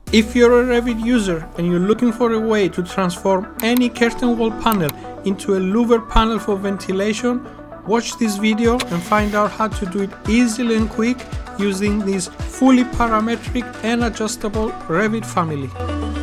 If you're a Revit user and you're looking for a way to transform any curtain wall panel into a louver panel for ventilation, watch this video and find out how to do it easily and quick using this fully parametric and adjustable Revit family.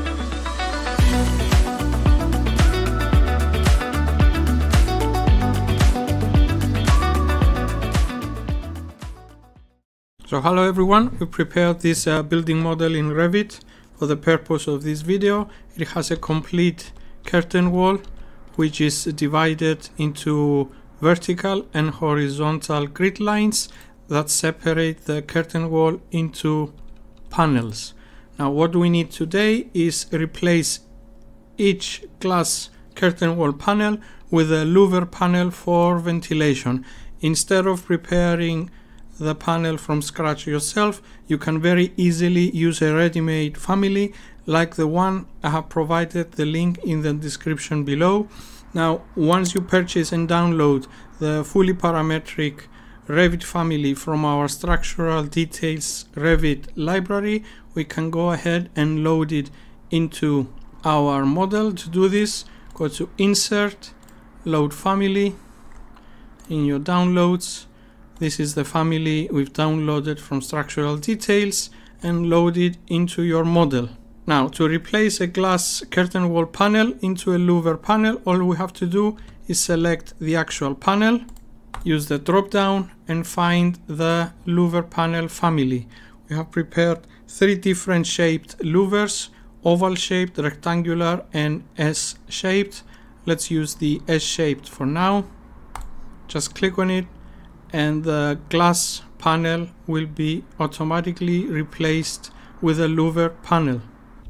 So hello everyone, we prepared this building model in Revit for the purpose of this video. It has a complete curtain wall which is divided into vertical and horizontal grid lines that separate the curtain wall into panels. Now what we need today is replace each glass curtain wall panel with a louver panel for ventilation. Instead of preparing the panel from scratch yourself, you can very easily use a ready-made family like the one I have provided the link in the description below. Now once you purchase and download the fully parametric Revit family from our structural details Revit library, we can go ahead and load it into our model. To do this, go to Insert, Load Family. In your downloads, this is the family we've downloaded from structural details and load it into your model. Now to replace a glass curtain wall panel into a louver panel, all we have to do is select the actual panel, use the drop down and find the louver panel family. We have prepared 3 different shaped louvers: oval shaped, rectangular and S shaped. Let's use the S shaped for now. Just click on it and the glass panel will be automatically replaced with a louver panel.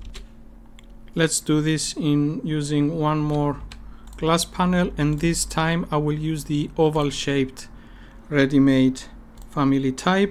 Let's do this in using one more glass panel, and this time I will use the oval shaped ready-made family type.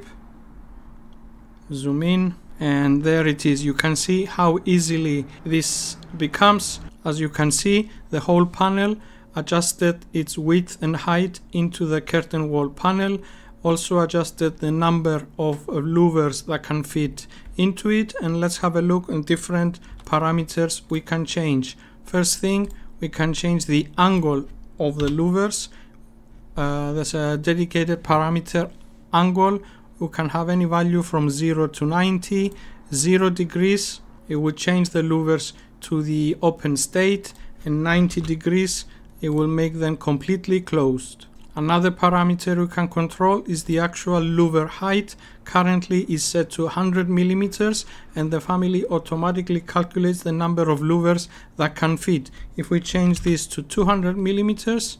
Zoom in and there it is. You can see how easily this becomes. As you can see, the whole panel adjusted its width and height into the curtain wall panel, also adjusted the number of louvers that can fit into it. And let's have a look at different parameters we can change. First thing, we can change the angle of the louvers. There's a dedicated parameter angle. We can have any value from 0 to 90. 0 degrees, it would change the louvers to the open state, and 90 degrees, it will make them completely closed. Another parameter we can control is the actual louver height. Currently is set to 100 millimeters, and the family automatically calculates the number of louvers that can fit. If we change this to 200 millimeters,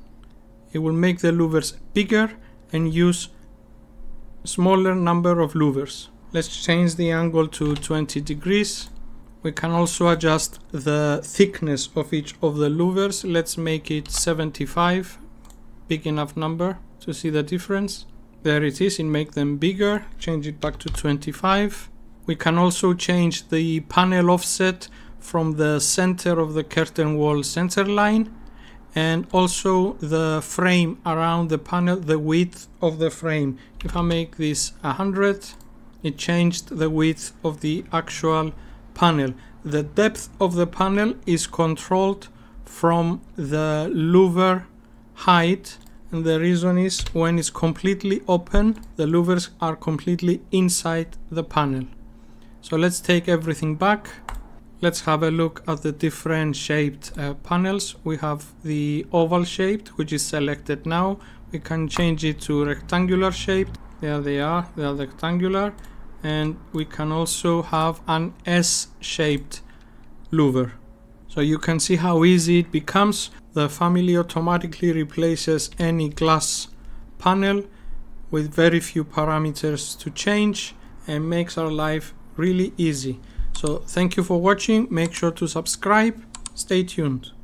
it will make the louvers bigger and use smaller number of louvers. Let's change the angle to 20 degrees. We can also adjust the thickness of each of the louvers. Let's make it 75, big enough number to see the difference. There it is, and make them bigger. Change it back to 25. We can also change the panel offset from the center of the curtain wall center line, and also the frame around the panel, the width of the frame. If I make this 100, it changed the width of the actual panel. The depth of the panel is controlled from the louver height, and the reason is when it's completely open, the louvers are completely inside the panel. So let's take everything back. Let's have a look at the different shaped panels. We have the oval shaped, which is selected now. We can change it to rectangular shaped. There they are rectangular. And we can also have an S-shaped louver. So you can see how easy it becomes. The family automatically replaces any glass panel with very few parameters to change and makes our life really easy. So thank you for watching. Make sure to subscribe. Stay tuned.